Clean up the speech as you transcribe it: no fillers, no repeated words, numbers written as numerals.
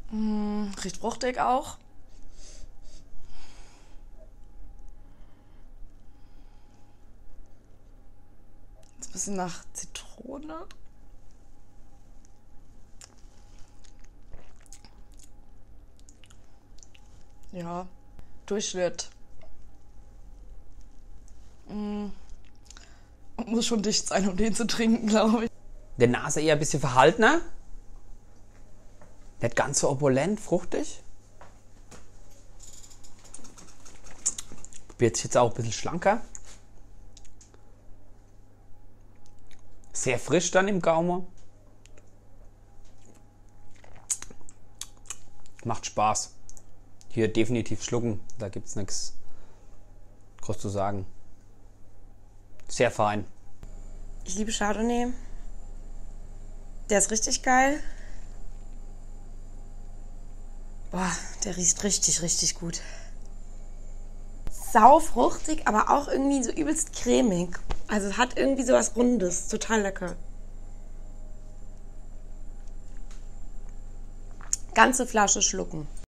Riecht fruchtig auch. Ist ein bisschen nach Zitrone. Ja, Durchschnitt. Muss schon dicht sein, um den zu trinken, glaube ich. Der Nase eher ein bisschen verhaltener. Nicht ganz so opulent, fruchtig. Probiert sich jetzt auch ein bisschen schlanker. Sehr frisch dann im Gaumen. Macht Spaß. Hier definitiv schlucken, da gibt es nichts groß zu sagen. Sehr fein. Ich liebe Chardonnay. Der ist richtig geil. Boah, der riecht richtig, richtig gut. Sau fruchtig, aber auch irgendwie so übelst cremig. Also es hat irgendwie so was Rundes. Total lecker. Ganze Flasche schlucken.